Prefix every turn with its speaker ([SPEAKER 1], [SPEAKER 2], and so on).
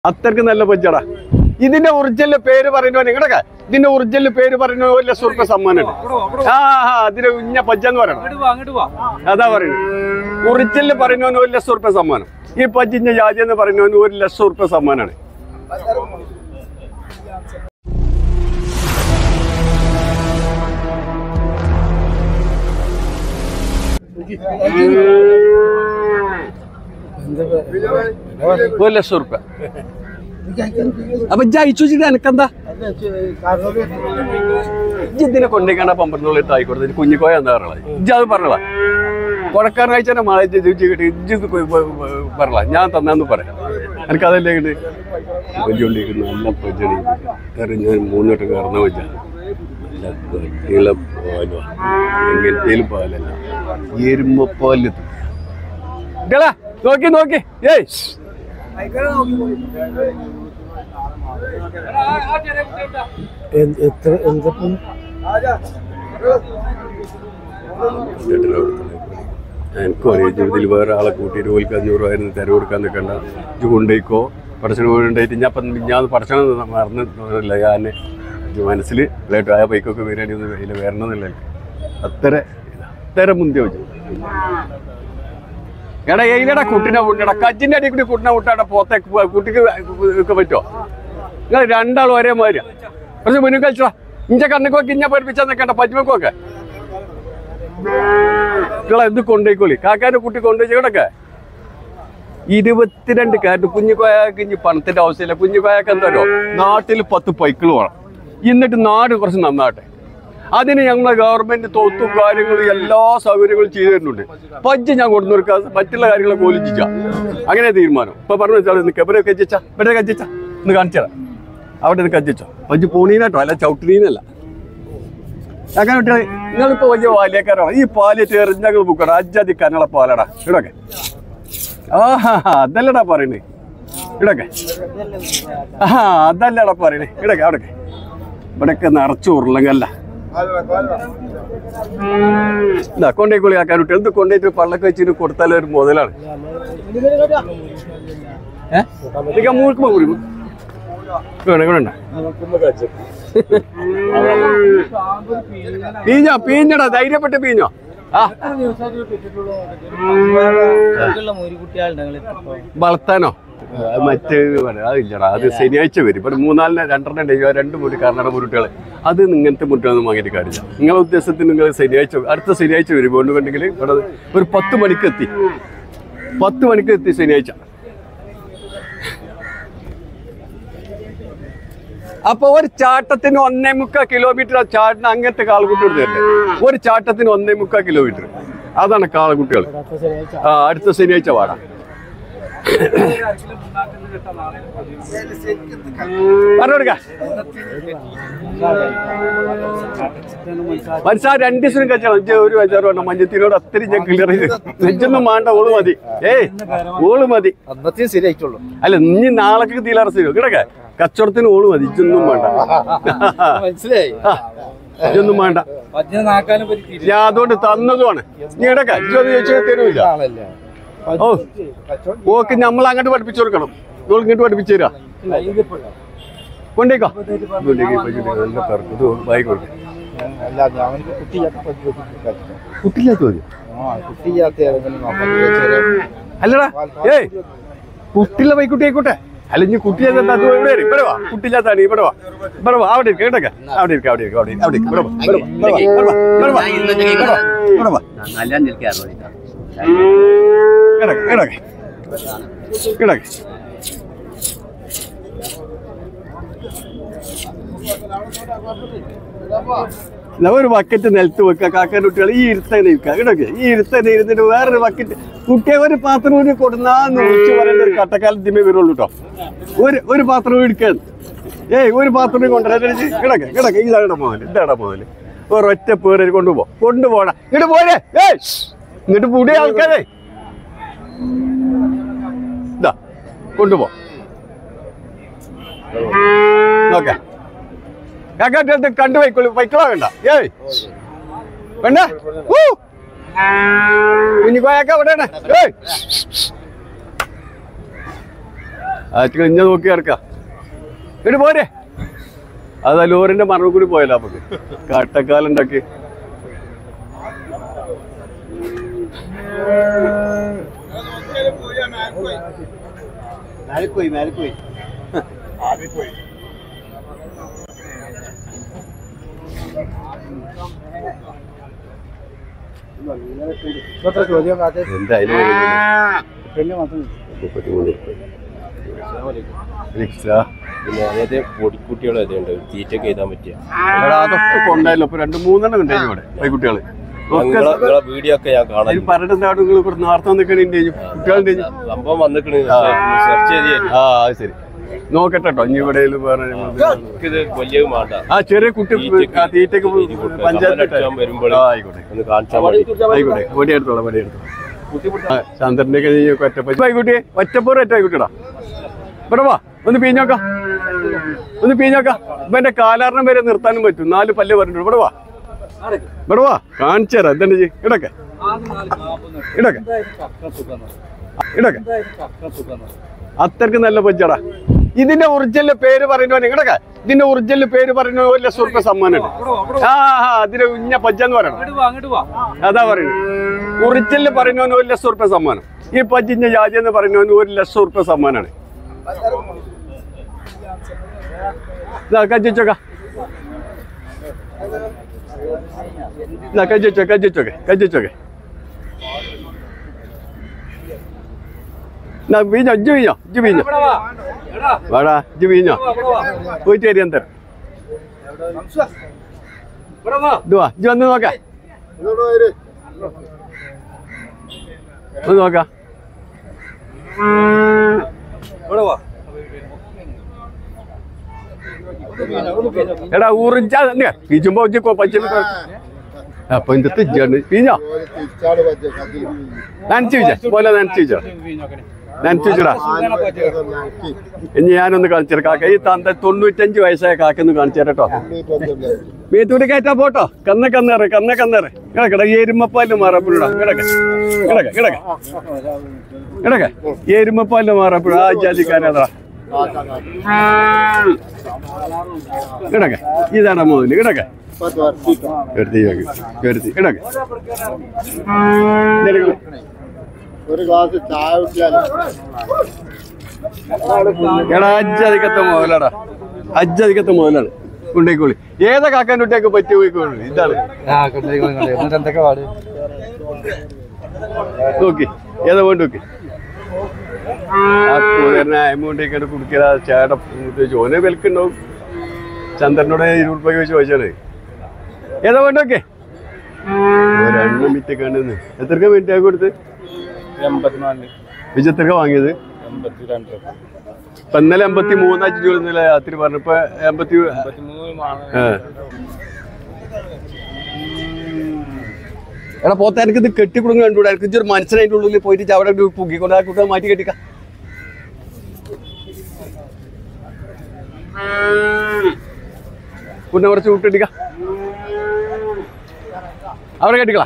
[SPEAKER 1] അത്രക്ക് നല്ല പജ്ജടാ. ഇതിന്റെ ഒറിജിനൽ പേര് പറയുന്നോ നിങ്ങളുടെ ഇതിന്റെ ഒറിജിനൽ പേര് പറയുന്ന ഒരു ₹1,00,000 സമ്മാനം. അതിന് ഇന്ന പജ്ജെന്ന് പറയണം. അതാ പറയുന്നത്. ഒറിജിനൽ പറയുന്നവന് ₹1,00,000 സമ്മാനം. ഈ പജ്ജിന്റെ ജാതി എന്ന് പറയുന്നവന് ₹1,00,000 സമ്മാനമാണ്. ₹1,00,000. അപ്പൊ ജയിച്ചു എനക്കെന്താ ഇതിനെ കൊണ്ടേക്കാണ്ട പമ്പറിനുള്ളിൽ ആയിക്കോട്ടെ. കുഞ്ഞിക്കോയ എന്താ പറഞ്ഞത് ഇജ്ജ് അത് പറഞ്ഞോളാ. കൊടക്കാരൻ കഴിച്ചാൽ മഴ കിട്ടി ഇജ്ജ് പറഞ്ഞ ഞാൻ തന്നാന്ന് പറയാം. എനിക്കതല്ലേ കിട്ടി പഞ്ചുകൊണ്ടിരിക്കുന്നു. നല്ല പഞ്ചണി കാരണം ഞാൻ 3 വട്ടം കയറുന്ന പഞ്ച നല്ല പാലോ എങ്ങനത്തേലും പാലല്ല എരുമപ്പാല് നോക്കി നോക്കി. ഏയ് എനിക്കറിയാം ജീവിതത്തിൽ വേറെ ആളെ കൂട്ടിയിട്ട് ഓൽക്ക് 500,000 തര കൊടുക്കാൻ നിൽക്കണ്ട. ഇത് കൊണ്ടുപോയിക്കോ പടച്ചനെ കൊണ്ടുപോയിട്ട് ഞാൻ പടച്ചനെ മറന്നില്ല. ഞാൻ മനസ്സിൽ ലേറ്റ് ആ ബൈക്കൊക്കെ വരികയാണെങ്കിൽ ഒന്ന് അതിൽ വരണമെന്നില്ല. അത്ര മുന്തിയ വെച്ചു. എടാ എയിലടാ കുട്ടിനെ വിട്ടടാ കജ്ജിന്റെ അടി കൂടി കുട്ടിനെ വിട്ടാടാ പോത്തെ കുട്ടിക്ക് ഒക്കെ പറ്റുമോ? നിങ്ങൾ രണ്ടാളും ഒരേ മാതിരിയാ. കുറച്ച് മുന്നിൽ കളിച്ചോ. ഇഞ്ച കണ്ണുക്കൊക്കെ ഇഞ്ഞ പഠിപ്പിച്ചാൽ നിൽക്കണ്ട പജ്മക്കൊക്കെ നിങ്ങളെ എന്ത് കൊണ്ടുപോയിക്കോളി. കാക്കാൻ്റെ കുട്ടി കൊണ്ടുപോയി ഇവിടൊക്കെ 22 കാറ്റ്. കുഞ്ഞിക്കോയക്ക് ഇനി പണത്തിന്റെ ആവശ്യമില്ല. കുഞ്ഞിക്കോയക്ക് എന്താണോ നാട്ടിൽ 10 പൈക്കിൾ വേണം. എന്നിട്ട് നാട് കുറച്ച് നന്നാട്ടെ. അതിന് ഞങ്ങളെ ഗവൺമെന്റ് തൊത്തും കാര്യങ്ങളും എല്ലാ സൗകര്യങ്ങളും ചെയ്തു തരുന്നുണ്ട്. പജ്ജ് ഞാൻ കൊണ്ടു കൊടുക്കുക മറ്റുള്ള കാര്യങ്ങളൊക്കെ ഒലിച്ചാ അങ്ങനെ തീരുമാനം. ഇപ്പൊ പറഞ്ഞു വെച്ചാൽ ഇവിടെ കജ്ജിച്ചാ ഇവിടെ കജ്ജിച്ചാ ഒന്ന് കാണിച്ചാ അവിടെ കജ്ജിച്ചോ. പജ്ജ് പോണീനാട്ടോ അല്ല ചവിട്ടീനല്ല. അങ്ങനെ വിട്ടാൽ നിങ്ങളിപ്പോ വലിയ പാലിയേക്കാരാണ്. ഈ പാലിയേറ്റ് എറിഞ്ഞങ്ങൾ ബുക്കടാ അജ്ജാതി കനള പാലടാ ഇവിടൊക്കെ. അതല്ലടാ പറയണേ ഇവിടൊക്കെ. അതല്ലടാ പറയണേ ഇവിടൊക്കെ അവിടൊക്കെ ഇവിടൊക്കെ നിറച്ച് ഉരുളങ്കല്ല. കൊണ്ടേക്കുള്ളി ആക്കാൻ വിട്ടു എന്ത് കൊണ്ടേറ്റ് പള്ളക്ക് വെച്ചിട്ട് കൊടുത്താലും ഒരു മുതലാണ്. പീഞ്ഞോ പീഞ്ഞടാ ധൈര്യപ്പെട്ട് പീഞ്ഞോ. വളർത്താനോ മറ്റേ അതില്ലടാ. അത് ശനിയാഴ്ച വരും. ഇപ്പൊ 3-4 2 മുറി കർണാടക മുരുട്ടികൾ. അത് ഇങ്ങനത്തെ മുരുട്ടികളൊന്നും വാങ്ങിയിട്ട് കാര്യമില്ല. നിങ്ങളെ ഉദ്ദേശത്തിന് നിങ്ങൾ അടുത്ത ശനിയാഴ്ച വരും. കൊണ്ടുണ്ടെങ്കിൽ ഇവിടെ ഒരു 10 മണിക്ക് എത്തി. 10 മണിക്ക് എത്തി ശനിയാഴ്ച. അപ്പൊ ഒരു ചാട്ടത്തിന് 1.25 കിലോമീറ്റർ ചാട്ടിന് അങ്ങനത്തെ കാളക്കുട്ടി തരില്ലേ. ഒരു ചാട്ടത്തിന് 1.25 കിലോമീറ്റർ. അതാണ് കാളക്കുട്ടികൾ. അടുത്ത ശനിയാഴ്ച വാടാ. പറഞ്ഞോടുക്ക മനസ്സാ 2 ദിവസം കച്ചവടം. ഒരു വെച്ചാറ് വേണ്ട മഞ്ഞത്തിനോട് അത്രയും ഞാൻ ക്ലിയർ ചെയ്ത് നെഞ്ചൊന്നും വേണ്ട. ഓള് മതി. ഓള് മതി. ശരിയായിട്ടുള്ളൂ. അല്ല ഇനി നാളേക്ക് തീലാറ ശരി കിടക്ക കച്ചവടത്തിന് ഓള് മതി. ഇതൊന്നും വേണ്ട. മനസ്സിലായി. ഇതൊന്നും വേണ്ട. ഞാൻ അതുകൊണ്ട് തന്നതുമാണ്. നീ കിടക്ക ചോദിച്ചാൽ തരൂല്ല. ഓ ഓക്കെ നമ്മൾ അങ്ങോട്ട് പഠിപ്പിച്ചു കൊടുക്കണം. നിങ്ങൾ ഇങ്ങോട്ട് പഠിപ്പിച്ചു തരാ. കൊണ്ടേക്കോ നല്ല ഇത് വായി കൊടുക്ക. കുട്ടിയില്ലാത്ത മതി. അല്ലടാ ഏയ് കുട്ടിയുള്ള ബൈക്കുട്ടി ആയിക്കോട്ടെ. അല്ല ഇനി കുട്ടിയില്ലാത്ത അത് ഇവിടെ വരും. ഇവിടെ വാ. കുട്ടിയില്ലാത്താണ് ഇവിടെ വാ. ഇവിടെ വാ. അവിടെ ഇരിക്കും കേട്ടൊക്കെ. അവിടെ ഇരിക്കും അവിടെ ഇരിക്കും അവിടെ അവിടെ ഇവിടെ വാ. ഇവിടെ വാ. കിടക്ക് കിടക്ക് കിടക്ക്. ഒരു ബക്കറ്റ് നിലത്ത് വെക്കുക. കാക്കാൻ്റെ കുട്ടികൾ ഈ ഇരുത്തന്നെ ഇരിക്കുക. കിടക്ക് ഈ ഇരുത്തന്നെ ഇരുന്നിട്ട് വേറൊരു ബക്കറ്റ് കുട്ടിയെ ഒരു പാത്രം കൂടി കൊടുന്നാന്ന് വിളിച്ച് പറയേണ്ട ഒരു കട്ടക്കാലത്തിമേ വരുള്ളൂ കേട്ടോ. ഒരു പാത്രം എടുക്കാൻ ഒരു പാത്രം കൊണ്ടുവരാൻ കിടക്ക് കിടക്ക്. ഇതാടാ മുതൽ ഇതാടാ മുതൽ. ഒരൊറ്റ പേര് കൊണ്ടുപോടാ ഇങ്ങോട്ട് പോരെ. ഇങ്ങോട്ട് പുതിയ ആൾക്കാരെ ഇതാ കൊണ്ടുപോ. ഓക്കെ കാക്കാട്ട് കണ്ടു വൈക്കളാ വേണ്ട. വേണ്ട കുഞ്ഞിക്കോയൊക്കെ എവിടെയാണ്? ആറ്റുകൾ ഇഞ്ഞ നോക്കി കിടക്കാം ഇങ്ങോട്ട് പോരെ അതാ ലോറിന്റെ മറവ് കൂടി പോയല്ലോ അപ്പൊ കാട്ടക്കാലുണ്ടാക്കി
[SPEAKER 2] പൊടിക്കുട്ടികളും അതുണ്ട് തീറ്റൊക്കെ എഴുതാൻ പറ്റിയ
[SPEAKER 1] അതൊക്കെ കൊണ്ടായല്ലോ ഇപ്പൊ 2-3 ഉണ്ടായി ഇവിടെ പൈക്കുട്ടികള്
[SPEAKER 2] വീഡിയോ ഒക്കെ ഞാൻ കാണാൻ
[SPEAKER 1] പറഞ്ഞിട്ട് നേരത്തെ നിൽക്കണേ കുട്ടികളുടെ
[SPEAKER 2] സംഭവം വന്നിക്കണ് സെർച്ച് ചെയ്ത്
[SPEAKER 1] അത് ശരി നോക്കട്ടെ കേട്ടോ ഇനി ഇവിടെ വേറെ
[SPEAKER 2] ഇത് വലിയ വേണ്ട
[SPEAKER 1] ആ ചെറിയ കുട്ടി തീറ്റക്ക് പഞ്ചായത്ത്
[SPEAKER 2] വരുമ്പോൾ
[SPEAKER 1] ആയിക്കോട്ടെ
[SPEAKER 2] ഒന്ന് കാണിച്ചാൽ മതി
[SPEAKER 1] ആയിക്കോട്ടെ വടിയെടുത്തോളാം വടിയെടുത്തോളാം ചന്ദ്രന്റെ ഒക്കെ ഒറ്റപ്പറ്റി ആയിക്കോട്ടെ ഒറ്റപ്പോറ് ആയിക്കോട്ടെടാ ഇവിടെ വാ ഒന്ന് പീഞ്ഞോക്കാം ഇപ്പൊ എന്റെ കാലാരണം വരെ നിർത്താനും പറ്റും 4 പല്ല് പറഞ്ഞിട്ടുണ്ട് ഇവിടെ വാ കാണിച്ചു തരാം എന്താണ് ഇടക്കെ അത്രക്ക് നല്ല പച്ചടാ ഇതിന്റെ ഒറിജിനൽ പേര് പറയുന്നോ നിങ്ങടൊക്കെ ഇതിന്റെ ഒറിജിനൽ പേര് പറയുന്ന 1 ലക്ഷം റുപ്യ സമ്മാനം അതിന് ഇന്ന പജ്ജെന്ന് പറയണം അതാ പറയുന്നത് ഒറിജിനൽ പറയുന്നവന് 1 ലക്ഷം റുപ്യ സമ്മാനം ഈ പജ്ജിന്റെ ജാതി എന്ന് പറയുന്നവന് 1 ലക്ഷം റുപ്യ സമ്മാനാണ് കജ്ജിച്ചോക്ക കജ്ജിച്ചോക്കെ വീഞ്ഞോ വാടാ ഇജ്ജ് വീഞ്ഞോ പോയിട്ട് വരി എന്താ ഇതുവാ ഇജ്ജ് വന്ന് നോക്കാം ഒന്ന് നോക്കാം എടാ ഊറിഞ്ചാ പിച്ചുമ്പോ അപ്പൊ എന്ത് പിഞ്ഞോ നനച്ചു പോലെ നനച്ചുടാ ഇനി ഞാനൊന്ന് കാണിച്ചു കാക്ക ഈ തന്ത 95 വയസ്സായ കാക്കൊന്ന് കാണിച്ചു തരട്ടോ മീത്തൂടി കയറ്റാ പോട്ടോ കന്നേറ് കിടക്കട എരുമപ്പാലിന് മാറപ്പിടാ കിടക്ക എരുമപ്പാലിന് മാറപ്പിട ആ ജാതിക്കാരതാ കിടക്ക ഇതാണ് മോതില് കിടക്ക
[SPEAKER 3] ഒരു ഗ്ലാസ് ചായ
[SPEAKER 1] എടാ അജ്ജതിക്കത്തെ മുതലാണ് കൊണ്ടേക്കോളി ഏതാ കാക്കാൻ്റെ കുട്ടിയൊക്കെ പറ്റി പോയിക്കോളൂ ഇതാണ് നോക്കി ഏതാ വേണ്ട നോക്കി അമൗണ്ടൊക്കെ കുടിക്കാ ചേട്ട ചോനെ വിലക്കുണ്ടാവും ചന്ദ്രനോട് 20 രൂപ ചോദിച്ചാണ് ഏതാ വേണ്ടോക്കെ ഒരെണ്ണം മിനിറ്റ് കണ്ടെന്ന് എത്രക്ക മിനിറ്റ് ആക്കി കൊടുത്ത്
[SPEAKER 2] 84
[SPEAKER 1] വിജയത്തിനൊക്കെ വാങ്ങിയത്
[SPEAKER 2] 82
[SPEAKER 1] ഇപ്പൊ ഇന്നലെ 83 ചോദിച്ചില്ല രാത്രി പറഞ്ഞപ്പോ 83 എടാ പോത്ത എനിക്ക് ഇത് കെട്ടിക്കൊടുങ്ങി കണ്ടുകൂടാ എനിക്ക് ഇതൊരു മനസ്സിനായിട്ട് ഉള്ളിൽ പോയിട്ട് അവിടെ പൊക്കിക്കൊണ്ട് ആ കുട്ടിയെ മാറ്റി കെട്ടിക്ക കുഞ്ഞെ കുറച്ച് വിട്ടിട്ടിക്ക അവിടെ കെട്ടിക്കളാ